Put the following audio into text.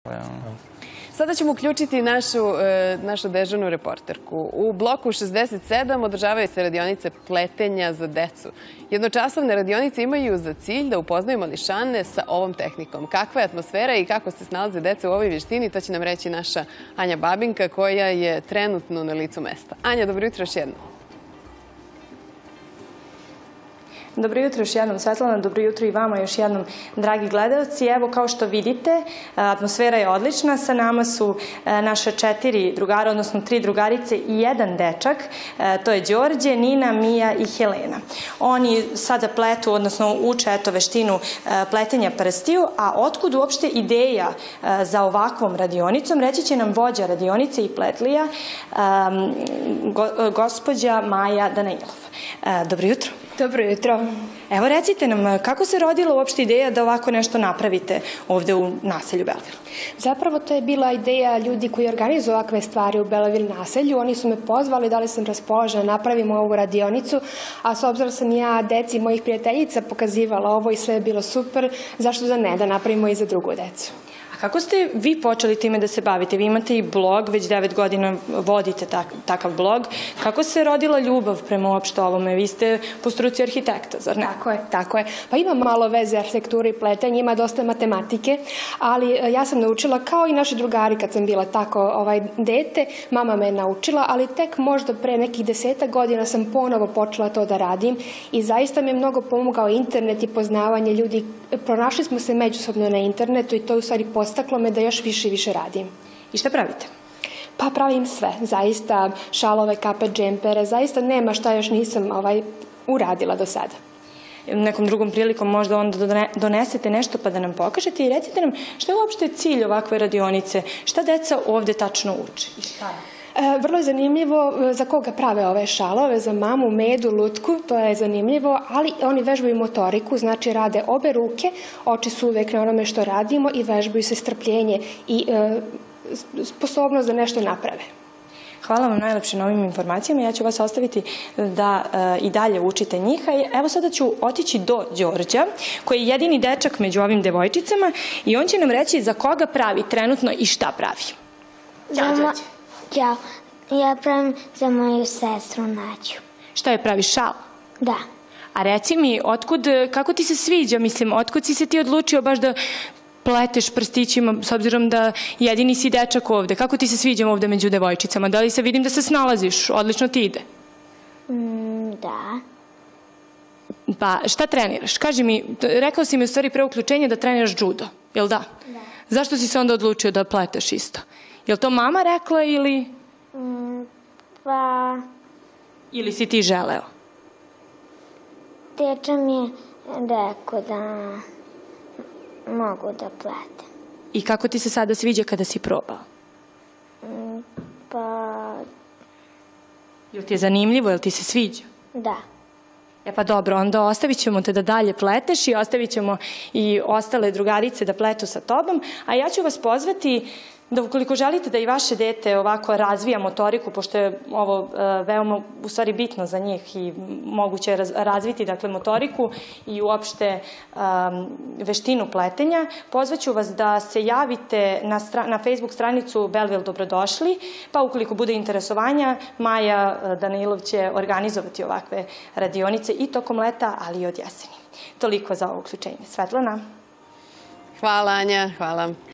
Sada ćemo uključiti našu dežurnu reporterku. U bloku 67 održavaju se radionice pletenja za decu. Jednočasovne radionice imaju za cilj da upoznaju mališane sa ovom tehnikom. Kakva je atmosfera i kako se snalaze deca u ovoj vještini, to će nam reći naša Anja Babinka, koja je trenutno na licu mesta. Anja, dobro jutro još jednom. Dobro jutro još jednom, Svetlana, dobro jutro i vama još jednom, dragi gledalci. Evo, kao što vidite, atmosfera je odlična. Sa nama su naša 4 drugara, odnosno 3 drugarice i 1 dečak. To je Đorđe, Nina, Mija i Helena. Oni sada pletu, odnosno uče veštinu pletenja prstiju, a otkud uopšte ideja za ovakvom radionicom, reći će nam vođa radionice i pletlija, gospođa Maja Danilov. Dobro jutro. Dobro jutro. Evo, recite nam, kako se rodila uopšte ideja da ovako nešto napravite ovde u naselju Belvil? Zapravo to je bila ideja ljudi koji organizuju ovakve stvari u Belvil naselju. Oni su me pozvali, da li sam raspoložena, napravimo ovu radionicu, a s obzirom sam ja deci mojih prijateljica pokazivala ovo i sve je bilo super, zašto da ne, da napravimo i za drugu decu. Kako ste vi počeli time da se bavite? Vi imate i blog, već 9 godina vodite takav blog. Kako se rodila ljubav prema uopšte ovome? Vi ste po struci arhitekta, zar ne? Tako je. Pa ima malo veze arhitekture i pletenja, ima dosta matematike, ali ja sam naučila, kao i naši drugari kad sam bila tako dete, mama me je naučila, ali tek možda pre nekih 10 godina sam ponovo počela to da radim i zaista mi je mnogo pomogao internet i poznavanje ljudi. Pronašli smo se međusobno na internetu i to je u stvari postaklo me da još više i više radim. I šta pravite? Pa pravim sve, zaista šalove, kape, džempere, zaista nema šta još nisam uradila do sada. Nekom drugom prilikom možda onda donesete nešto pa da nam pokažete i recite nam šta je uopšte cilj ovakve radionice, šta deca ovde tačno uče i šta je? Vrlo je zanimljivo za koga prave ove šalove, za mamu, Medu, Lutku, to je zanimljivo, ali oni vežbaju motoriku, znači rade obe ruke, oči su uvek na onome što radimo i vežbaju se strpljenje i sposobnost da nešto naprave. Hvala vam najlepše na ovim informacijama. Ja ću vas ostaviti da i dalje učite njih. Evo sada ću otići do Đorđa, koji je jedini dečak među ovim devojčicama i on će nam reći za koga pravi trenutno i šta pravi. Ćao, Đorđe. Ćao. Ja pravim za moju sestru Nađu. Šta je pravi, šal? Da. A reci mi, kako ti se sviđa, mislim, otkud si se ti odlučio baš da pleteš prstićima, s obzirom da jedini si dečak ovde? Kako ti se sviđam ovde među devojčicama? Da li se vidim da se snalaziš? Odlično ti ide. Da. Pa šta treniraš? Kaži mi, rekao si mi u stvari pre uključenja da treniraš judo, jel da? Da. Zašto si se onda odlučio da pleteš isto? Je li to mama rekla ili... Pa... Ili si ti želeo? Teča mi je rekao da mogu da pletem. I kako ti se sada sviđa kada si probao? Pa... Jel ti je zanimljivo, jel ti se sviđa? Da. E pa dobro, onda ostavit ćemo te da dalje pleteš i ostavit ćemo i ostale drugarice da pletu sa tobom, a ja ću vas pozvati da ukoliko želite da i vaše dete ovako razvija motoriku, pošto je ovo veoma u stvari bitno za njih i moguće je razviti dakle motoriku i uopšte veštinu pletenja, pozvaću vas da se javite na Facebook stranicu Belvil Dobrodošli, pa ukoliko bude interesovanja, Maja Danilov će organizovati ovakve radionice i tokom leta, ali i od jeseni. Toliko za ovo uključenje. Svetlana? Hvala, Anja, hvala.